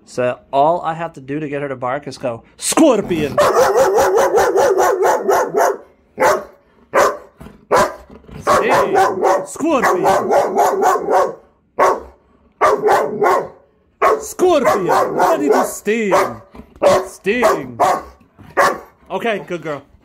So all I have to do to get her to bark is go, Scorpion! Sting! Scorpion! Scorpion! Ready to sting! Sting! Okay, good girl.